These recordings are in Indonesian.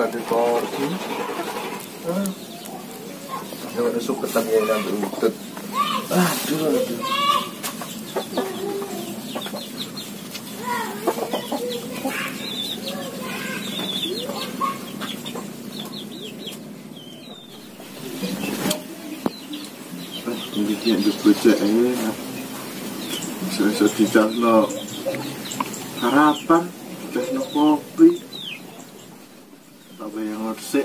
ada porsi. Jangan ada sup ketan yang nanti utut. Aduh. Ini untuk bocah enak. Bisa dicasno harapan, dicasno kopi. Apa yang resik?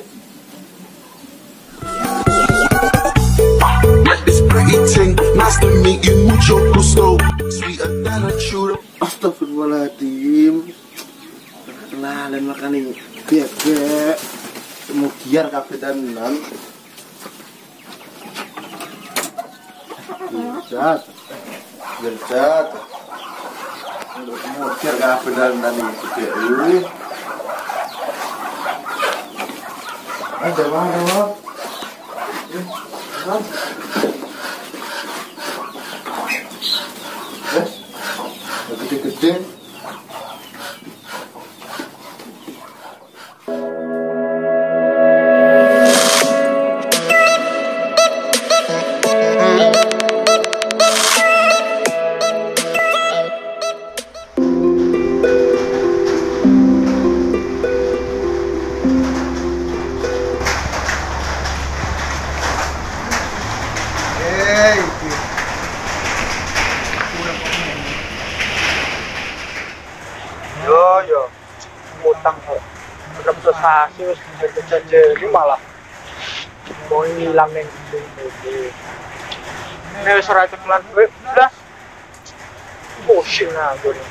Astagfirullahaladzim. Kenalan makan ini bebek. Mau biar kabeh tenan. Gercat. Mau biar kabeh tenan iki bebek. Ada mana? Gede-gede. Yo, utang kok. Belum sesasi wis dijajeli malah mau ngilang ning iki. Nek wis ora tekan duit blas. Pusing aku ning.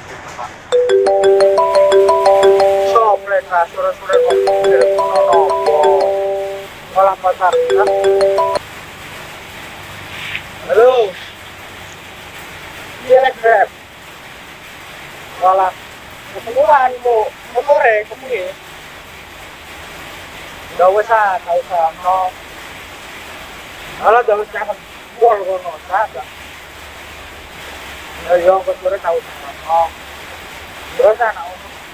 Sople sore-sore kok nopo. Malah pasar. Halo. Iya, Grab. Malah ketemuan bu, motore kemungkinan. Gak usah, no. Kalau gak usah bol kono, tak. Yo, betul tahu no. Gak usah no.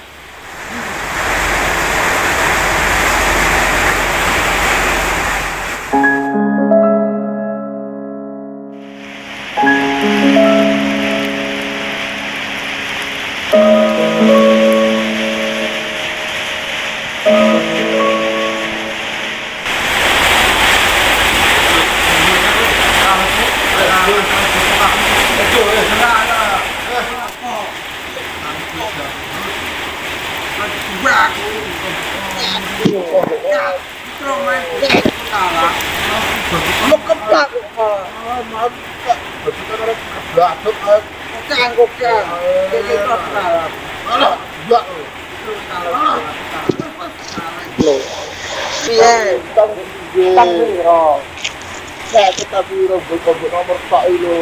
Kita biro buat nomor Pak lo.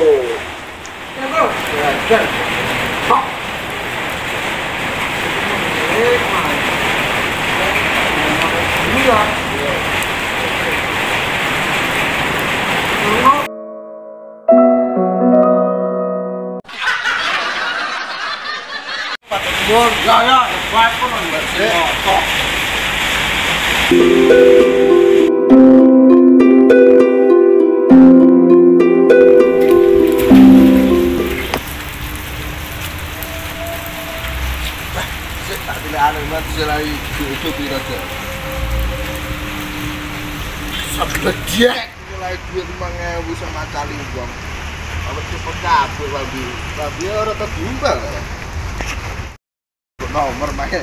Sebejek mulai duit 5.000 sama kali uang. Kalau cepet kabur babi orang terjumbal ya. Nomor main.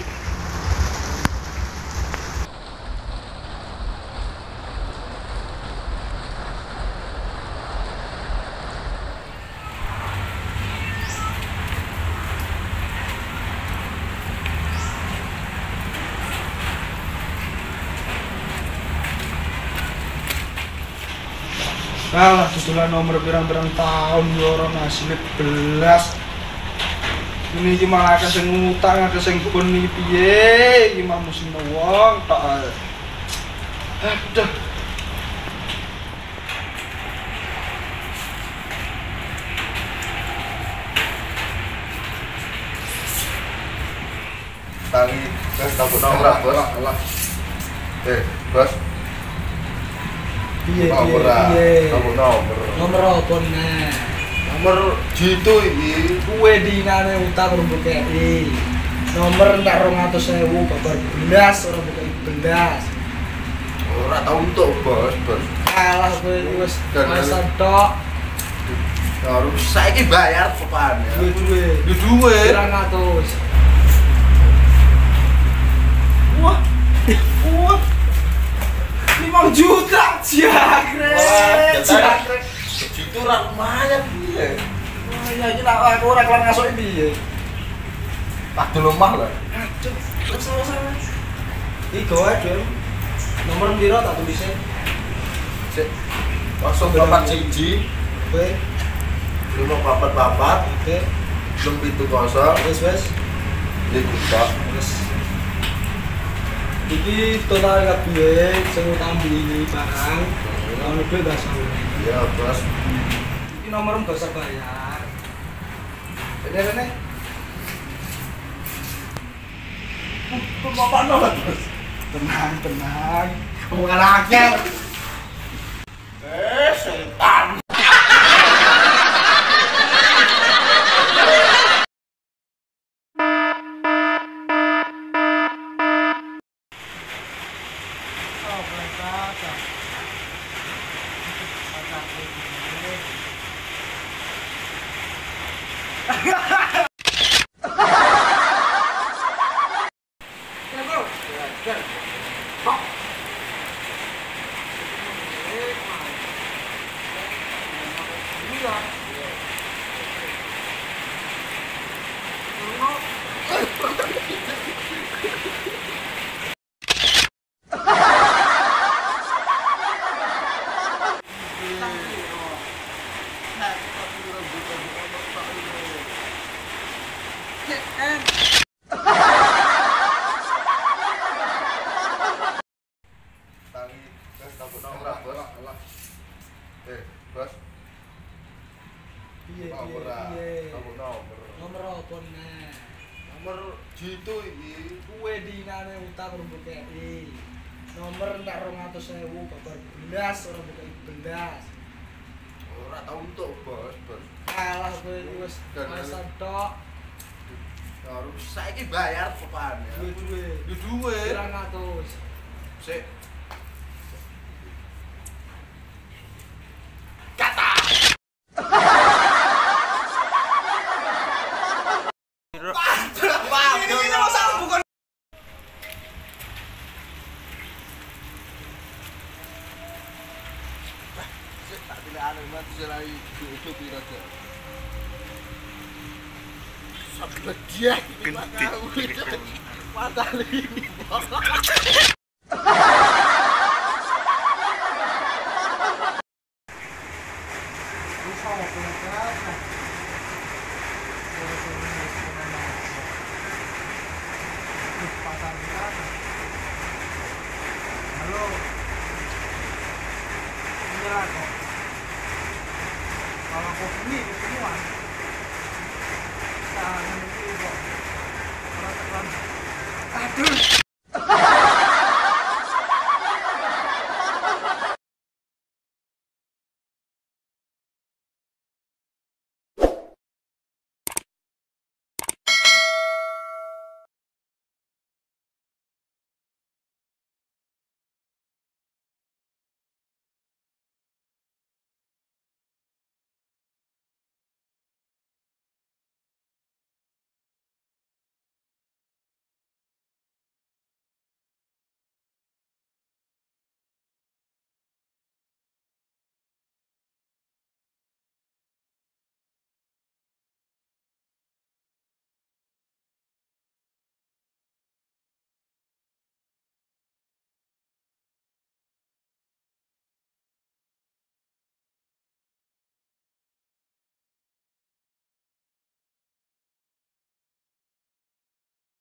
Kalah sesudah nomor berang-berang tahun ya orang asli belas. Ini gimana keseng ngutang keseng pun ini piye gimana musim uang tak. Aduh. Tangi, takut nomor lah. Bos. Piye Nomor piye? nomor. Nomor apa nih? Nomor jitu iki. Kue dinane utang urung kei. Nomor entar 200.000 babar belas ora buka belas. Ora tau entuk, Bos. Alah kowe wis Dan- alasan tok. Harus saiki bayar pepan ya. Duwe. Duwe. 200. Wah. 5 juta jangkrik. Jangkrik. Jitu ora lumayan piye. Wah, ya iki nak aku ora kelar ngasuk piye. Tak lemah lah. Aduh, salah. Iki goe, Dul. Nomor piro tak tulis e? Sik. 041 Kowe 544 oke. 670 Wis. iku Pak. Wis. Iki total kabeh sing utang beli barang. Ono duit gak sawu. Iya, Bos. Iki nomor gak usah bayar. Rene. Bapak nolak, Bos. Tenang. Bukan akeh. Setan. Bos. Piye? Nomor Nomor apa nih? nomor jitu iki. Kue dinane utang urung kei. Nomor entar 200.000 babar belas ora buka belas. Ora tau entuk, Bos. Alah kowe wis alasan tok. Harus saiki bayar pepan ya. Duwe. 200. Sik. Ini masalah bukan. Tak dilane mati selai itu pira aja. Sampai dia Matali. Halo. Iya kok. Kalau kopi semua. Jangan itu kok. Kalau tekan. Aduh.